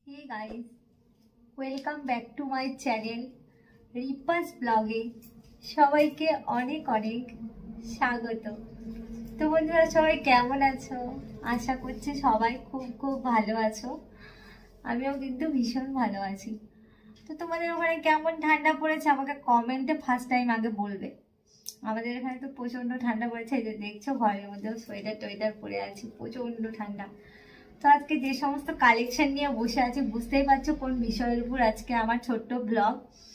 Hey guys, welcome back to my channel রিপাস ব্লগে সবাইকে অনেক অনেক স্বাগত। তো বন্ধুরা সবাই কেমন আছো? আশা করছি সবাই খুব খুব ভালো আছো। আমিও কিন্তু ভীষণ ভালো আছি। তো তোমাদের ওখানে কেমন ঠান্ডা পড়েছে আমাকে কমেন্টে ফার্স্ট টাইম আগে বলবে। আমাদের এখানে তো প্রচণ্ড ঠান্ডা পড়েছে, এই যে দেখছো ঘরের মধ্যেও সোয়েটার টোয়েটার পরে আছি, প্রচণ্ড ঠান্ডা। তো আজকে যে সমস্ত কালেকশন নিয়ে বসে আছি বুঝতেই পারছো কোন বিষয়ের উপর আজকে আমার ছোট্ট ব্লগ।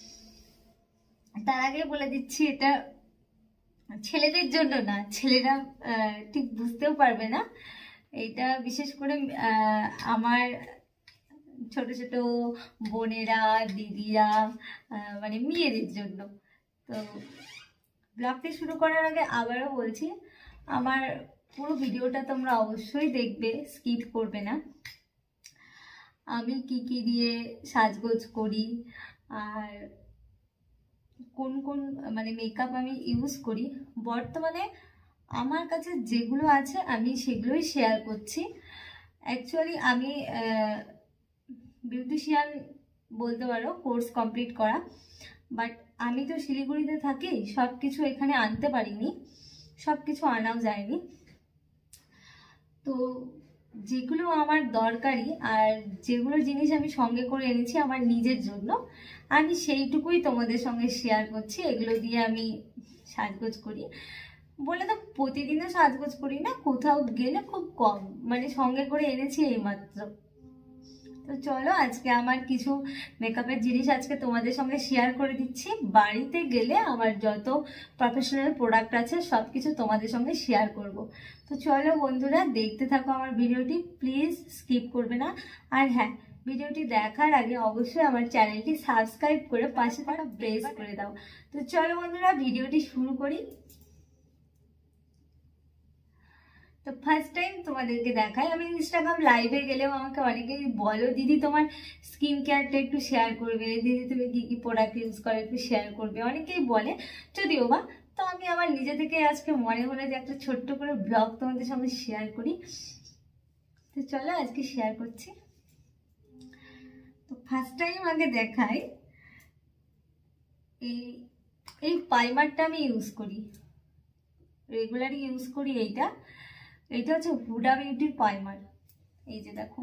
তার আগে বলে দিচ্ছি এটা ছেলেদের জন্য না, ছেলেরা ঠিক বুঝতেও পারবে না। এটা বিশেষ করে আমার ছোট ছোট বোনেরা দিদিরা মানে মেয়েদের জন্য। তো ব্লগটি শুরু করার আগে আবারও বলছি, আমার পুরো ভিডিওটা তোমরা অবশ্যই দেখবে, স্কিপ করবে না। আমি কি কি দিয়ে সাজগোজ করি আর কোন কোন মানে মেকআপ আমি ইউজ করি, বর্তমানে আমার কাছে যেগুলো আছে আমি সেগুলোই শেয়ার করছি। অ্যাকচুয়ালি আমি বিউটিশিয়ান বলতে পারো, কোর্স কমপ্লিট করা, বাট আমি তো শিলিগুড়িতে থাকি, সব কিছু এখানে আনতে পারিনি, সব কিছু আনাও যায়নি। তো যেগুলো আমার দরকারি আর যেগুলো জিনিস আমি সঙ্গে করে এনেছি আমার নিজের জন্য, আমি সেইটুকুই তোমাদের সঙ্গে শেয়ার করছি। এগুলো দিয়ে আমি সাজগোজ করি বলে তো প্রতিদিনও সাজগোজ করি না, কোথাও গেলে খুব কম, মানে সঙ্গে করে এনেছি এইমাত্র। তো চলো আজকে আমার কিছু মেকআপের জিনিস আজকে তোমাদের সঙ্গে শেয়ার করে দিচ্ছি। বাড়িতে গেলে আমার যত প্রফেশনাল প্রোডাক্ট আছে সব কিছু তোমাদের সঙ্গে শেয়ার করব। তো চলো বন্ধুরা দেখতে থাকো আমার ভিডিওটি, প্লিজ স্কিপ করবে না। আর হ্যাঁ, ভিডিওটি দেখার আগে অবশ্যই আমার চ্যানেলটি সাবস্ক্রাইব করে পাশে থাকা প্রেস করে দাও। তো চলো বন্ধুরা ভিডিওটি শুরু করি। তো ফার্স্ট টাইম তোমাদেরকে দেখাই, আমি ইনস্টাগ্রাম লাইভে গেলেও আমাকে অনেকেই বলো দিদি তোমার স্কিন কেয়ারটা একটু শেয়ার করবে, দিদি তুমি কি কি প্রোডাক্ট ইউজ করো একটু শেয়ার করবে, অনেকেই বলে, যদিও বা। তো আমি আমার নিজে থেকে আজকে মনে হলো যে একটা ছোট্ট করে ব্লগ তোমাদের সঙ্গে শেয়ার করি। তো চলো আজকে শেয়ার করছি। তো ফার্স্ট টাইম আগে দেখাই, এই প্রাইমারটা আমি ইউজ করি, রেগুলারই ইউজ করি। এইটা হচ্ছে হুডা বিউটির প্রাইমার। এই যে দেখো,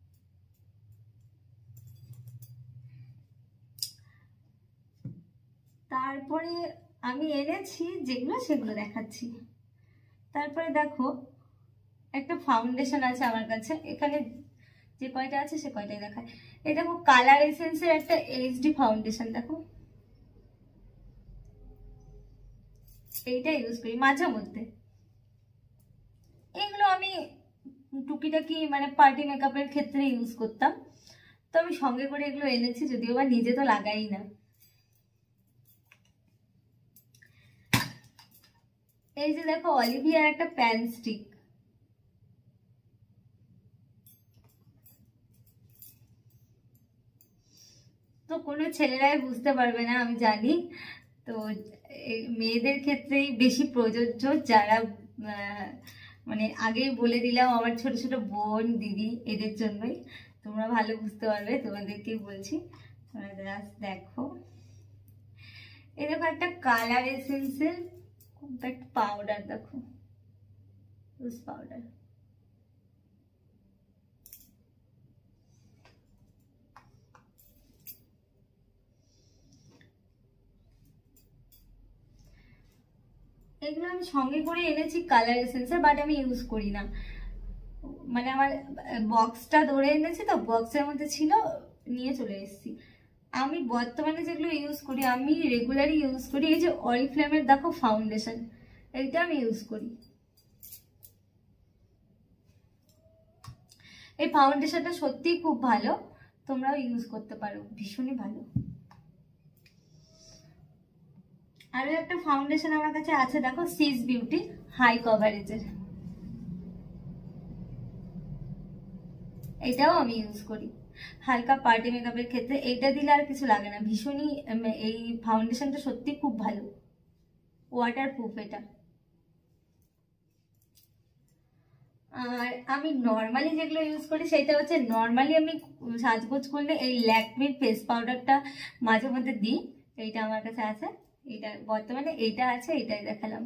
তারপরে আমি এনেছি যেগুলো সেগুলো দেখাচ্ছি। তারপরে দেখো একটা ফাউন্ডেশন আছে আমার কাছে, এখানে যে কয়টা আছে সে কয়টাই দেখায়। এই দেখো কালার এসেন্সের একটা এইচডি ফাউন্ডেশন, দেখো এইটা ইউজ করি মাঝে মধ্যে। এগুলো আমি টুকিটাকি মানে পার্টি মেকআপের ক্ষেত্রে ইউজ করতাম, তো আমি সঙ্গে করে এগুলো এনেছি, যদিও বা নিজে তো লাগাই না। এই যে দেখো অলিভিয়ার একটা প্যান স্টিক, তো কোনো ছেলেরাই বুঝতে পারবে না আমি জানি। তো মেয়েদের ক্ষেত্রেই বেশি প্রযোজ্য, যারা মানে আগেই বলে দিলাম আমার ছোট ছোট বোন দিদি, এদের জন্যই, তোমরা ভালো বুঝতে পারবে, তোমাদেরকেই বলছি। দেখো এই দেখো একটা কালার এসেন্সের কম্প্যাক্ট পাউডার, দেখো রোজ পাউডার। এগুলো আমি সঙ্গে করে এনেছি কালার এসেন্সের, বাট আমি ইউজ করি না, মানে আমার বক্সটা ধরে এনেছি, তো বক্সের মধ্যে ছিল, নিয়ে চলে এসেছি। আমি বর্তমানে যেগুলো ইউজ করি, আমি রেগুলারই ইউজ করি, এই যে অরিফ্লেমের দেখো ফাউন্ডেশন, এইটা আমি ইউজ করি। এই ফাউন্ডেশনটা সত্যিই খুব ভালো, তোমরাও ইউজ করতে পারো, ভীষণই ভালো। আরো একটা ফাউন্ডেশন আমার কাছে আছে, দেখো সিস বিউটি হাই কভারেজের, এটাও আমি ইউজ করি হালকা পার্টি মেকআপের ক্ষেত্রে। এইটা দিলে আর কিছু লাগে না, ভীষণই এই ফাউন্ডেশনটা সত্যি খুব ভালো, ওয়াটার প্রুফ এটা। আর আমি নর্মালি যেগুলো ইউজ করি সেটা হচ্ছে, নর্মালি আমি সাজগোজ করলে এই ল্যাকমির ফেস পাউডারটা মাঝে মধ্যে দিই। এইটা আমার কাছে আছে, এইটা বর্তমানে এইটা আছে, এইটাই দেখালাম।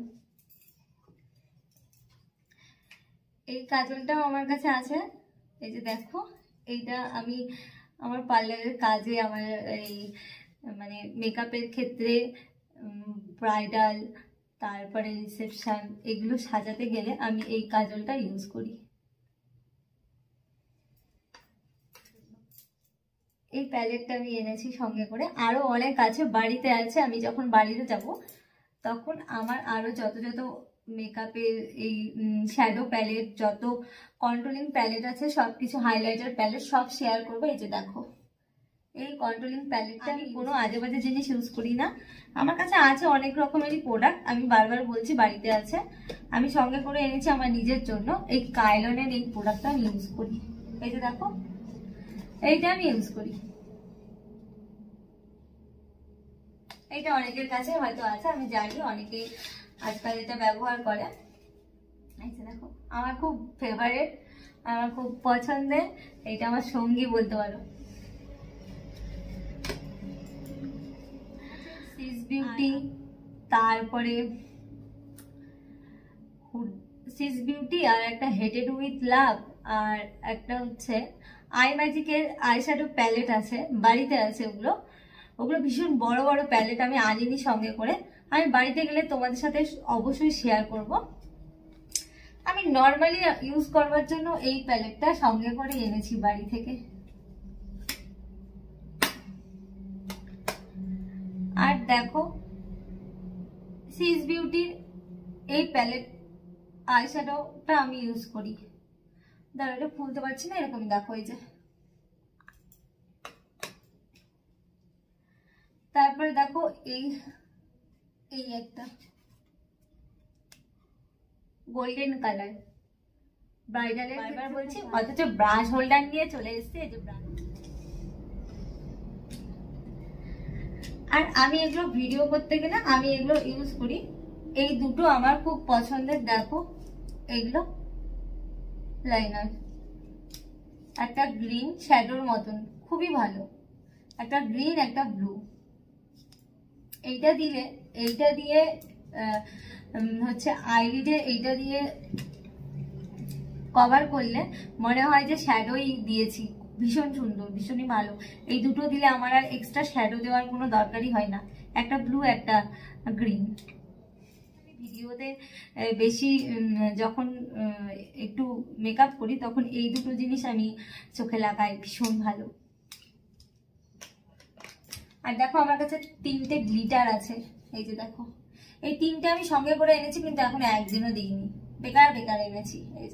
এই কাজলটাও আমার কাছে আছে, এই যে দেখো। এইটা আমি আমার পার্লারের কাজে, আমার এই মানে মেকআপের ক্ষেত্রে, ব্রাইডাল, তারপরে রিসেপশন, এগুলো সাজাতে গেলে আমি এই কাজলটা ইউজ করি। এই প্যালেটটা আমি এনেছি সঙ্গে করে, আরো অনেক আছে, বাড়িতে আছে। আমি যখন বাড়িতে যাব তখন আমার আরো যত যত মেকআপের এই শ্যাডো প্যালেট, যত কন্ট্রোলিং প্যালেট আছে, সবকিছু, হাইলাইটার প্যালেট সব শেয়ার করবো। এই যে দেখো, এই কন্ট্রোলিং প্যালেটটা আমি কোনো আজে বাজে জিনিস ইউজ করি না। আমার কাছে আছে অনেক রকমেরই প্রোডাক্ট, আমি বারবার বলছি বাড়িতে আছে। আমি সঙ্গে করে এনেছি আমার নিজের জন্য। এই কাইলনের এই প্রোডাক্টটা আমি ইউজ করি। এই যে দেখো, এইটা আমি ইউজ করি। এইটা অনেকের কাছে হয়তো আছে, আমি জানি অনেকেই আজকাল এটা ব্যবহার করে। এই যে দেখো, আমার খুব ফেভারিট, আমার খুব পছন্দের, এটা আমার সঙ্গী বলতে পারো। সিস বিউটি, তারপরে সিস বিউটি, আর একটা হেডেড উইথ লাভ, আর একটা হচ্ছে আই ম্যাজিকের আইশ্যাডো প্যালেট আছে, বাড়িতে আছে। ওগুলো ওগুলো ভীষণ বড় বড় প্যালেট, আমি আনিনি সঙ্গে করে। আমি বাড়িতে গেলে তোমাদের সাথে অবশ্যই শেয়ার করব। আমি নর্মালি ইউজ করবার জন্য এই প্যালেটটা সঙ্গে করে এনেছি বাড়ি থেকে। আর দেখো, সিস বিউটির এই প্যালেট আইশ্যাডোটা আমি ইউজ করি। দাঁড়া, এটা খুলতে পারছি না, এরকম দেখো। এই যে, তারপরে দেখো এই এই একটা গোল্ডেন কালার ব্রাইডালের, বারবার বলছি, অথচ ব্রাশ হোল্ডার নিয়ে চলে এসেছে। এই যে ব্রাশ, আর আমি এগুলো ভিডিও করতে গেলে আমি এগুলো ইউজ করি। এই দুটো আমার খুব পছন্দের। দেখো, এগুলো লাইনার, একটা গ্রিন শ্যাডোর মতন, খুবই ভালো, একটা গ্রিন, একটা ব্লু। এইটা দিয়ে হচ্ছে আইলিডে এইটা দিয়ে কভার করলে মনে হয় যে শ্যাডোই দিয়েছি। ভীষণ সুন্দর, ভীষণই ভালো। এই দুটো দিলে আমার আর এক্সট্রা শ্যাডো দেওয়ার কোনো দরকারই হয় না। একটা ব্লু, একটা গ্রিন। ভিডিওতে বেশি যখন একটু মেকআপ করি তখন এই দুটো জিনিস আমি চোখে লাগাই, ভীষণ ভালো। আর দেখো, আমার কাছে 3টে গ্লিটার আছে। এই যে দেখো, এই 3টে আমি সঙ্গে করে এনেছি, কিন্তু এখন একদিনও দিইনি, বেকার বেকার এনেছি।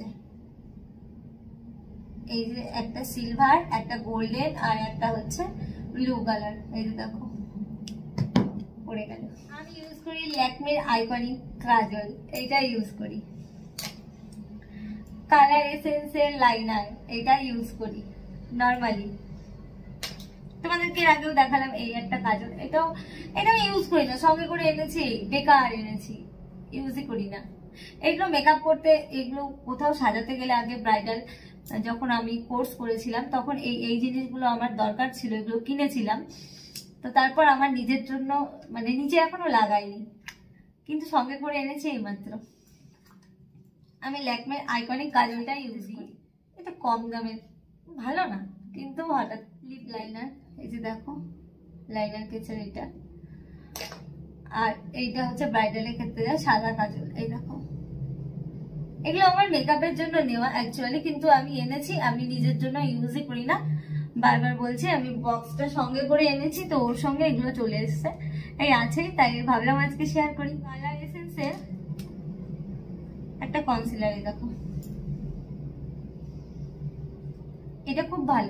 এই যে একটা সিলভার, একটা গোল্ডেন, আর একটা হচ্ছে ব্লু কালার। এই যে দেখো, পড়ে গেল। আমি ইউজ করি ল্যাকমির আইকনিক কাজল, এইটা ইউজ করি। কালার এসেন্সের লাইনার, এটা ইউজ করি নর্মালি। তোমাদেরকে আগেও দেখালাম এই একটা কাজল, এটাও ইউজ করি না, সঙ্গে করে এনেছি, বেকার এনেছি, ইউজই করি না। এগুলো মেকআপ করতে, এগুলো কোথাও সাজাতে গেলে, আগে ব্রাইডাল যখন আমি কোর্স করেছিলাম তখন এই জিনিসগুলো আমার দরকার ছিল, এগুলো কিনেছিলাম। তো তারপর আমার নিজের জন্য, মানে নিজে এখনো লাগাইনি, কিন্তু সঙ্গে করে এনেছি এইমাত্র। আমি ল্যাকমির আইকনিক কাজলটা ইউজ করি, এটা কম দামের, ভালো না কিন্তু হঠাৎ। লিপ লাইনার, এই যে দেখো, লাইনার কেচার এটা। আর এইটা হচ্ছে ব্রাইডালের ক্ষেত্রে সাদা কাজল। এই দেখো, এগুলো আমার মেকআপের জন্য নেওয়া অ্যাকচুয়ালি, কিন্তু আমি এনেছি, আমি নিজের জন্য ইউজই করি না। বারবার বলছি, আমি বক্সটা সঙ্গে করে এনেছি, তো ওর সঙ্গে এগুলো চলে এসছে, এই আছেই, তাই ভাবলাম আজকে শেয়ার করি। কালার এসেন্সের একটা কনসিলার, এই দেখো, এটা খুব ভালো।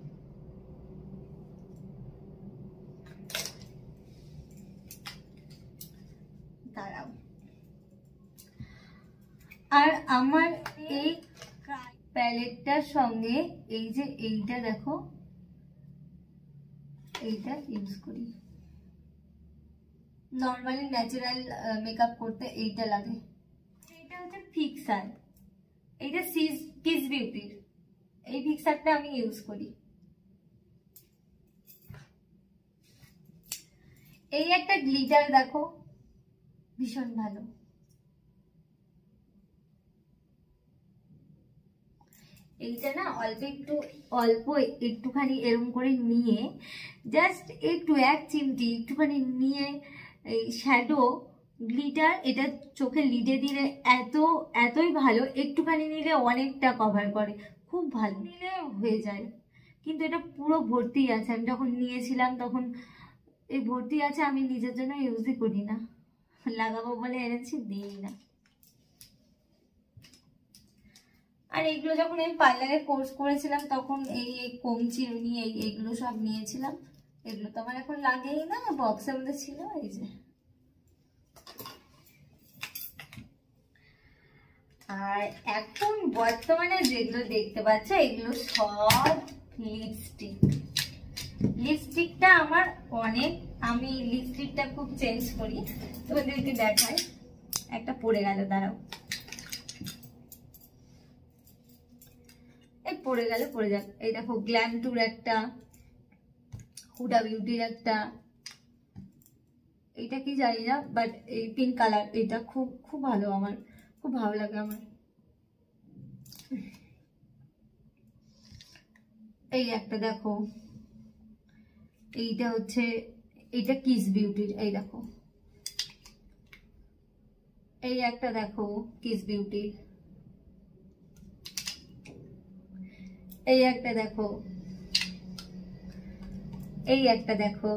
দাঁড়াও, আর আমার এই প্যালেটটার সঙ্গে এই যে এইটা দেখো, এইটা ইউজ করি নর্মালি ন্যাচারাল মেকআপ করতে, এইটা লাগে। এটা হচ্ছে ফিক্সার, এইটা কিস বিউটির এই ফিক্সারটা আমি ইউজ করি। এই একটা গ্লিটার দেখো, ভীষণ ভালো। এইটা না অল্প একটুখানি এরকম করে নিয়ে জাস্ট একটু এক চিমটি একটুখানি নিয়ে এই শ্যাডো গ্লিটার এটা চোখে লিডে দিলে এতই ভালো, একটুখানি নিলে অনেকটা কভার করে, খুব ভালো নিলে হয়ে যায়। কিন্তু এটা পুরো ভর্তি আছে, আমি যখন নিয়েছিলাম তখন এই ভর্তি আছে, আমি নিজের জন্য ইউজই করি না, লাগাবো বলে এনেছি, দিই না। আর এইগুলো যখন আমি পার্লারে কোর্স করেছিলাম তখন এই কমচি এইগুলো সব নিয়েছিলাম, এগুলো তো আমার এখন লাগেই না, বক্সের মধ্যে ছিল। এই যে আর এখন বর্তমানে যেগুলো দেখতে পাচ্ছ এগুলো সব লিপস্টিকটা আমার অনেক, আমি লিপস্টিকটা খুব চেঞ্জ করি, তোমাদেরকে দেখাই। একটা পড়ে গেল, দাঁড়াও, এই পড়ে যাক। এই দেখো গ্ল্যাম টুর একটা, হুডা বিউটির একটা, এটা কি জানি না, বাট এই পিঙ্ক কালার এটা খুব ভালো, আমার খুব ভালো লাগে আমার। এই একটা দেখো, এইটা হচ্ছে এইটা কিস বিউটির, এই দেখো। এই একটা দেখো কিস বিউটির, এই একটা দেখো, এই একটা দেখো,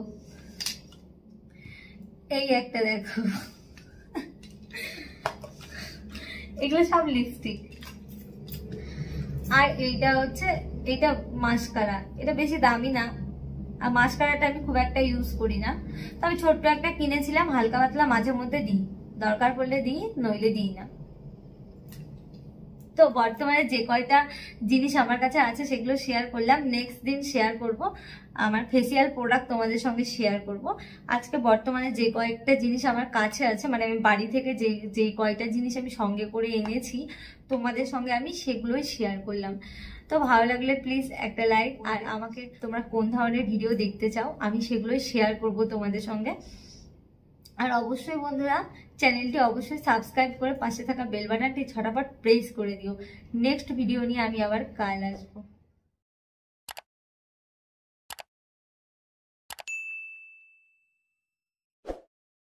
এই একটা দেখো। এগুলো সব লিপস্টিক। আর এইটা হচ্ছে এটা মাস্কারা, এটা বেশি দামি না, আর মাস্কারাটা আমি খুব একটা ইউজ করি না, তবে ছোট্ট একটা কিনেছিলাম, হালকা পাতলা মাঝে মধ্যে দিই, দরকার পড়লে দিই, নইলে দিই না। তো বর্তমানে যে কয়টা জিনিস আমার কাছে আছে সেগুলো শেয়ার করলাম, নেক্সট দিন শেয়ার করব আমার ফেসিয়াল প্রোডাক্ট, তোমাদের সঙ্গে শেয়ার করব। আজকে বর্তমানে যে কয়েকটা জিনিস আমার কাছে আছে, মানে আমি বাড়ি থেকে যে কয়টা জিনিস আমি সঙ্গে করে এনেছি তোমাদের সঙ্গে আমি সেগুলোই শেয়ার করলাম। তো ভালো লাগলে প্লিজ একটা লাইক, আর আমাকে তোমরা কোন ধরনের ভিডিও দেখতে চাও আমি সেগুলোই শেয়ার করব তোমাদের সঙ্গে। আর অবশ্যই বন্ধুরা চ্যানেলটি অবশ্যই সাবস্ক্রাইব করে পাশে থাকা বেল বাটনটি ঝটাপট প্রেস করে দিও। নেক্সট ভিডিও নিয়ে আমি আবার কাল আসবো।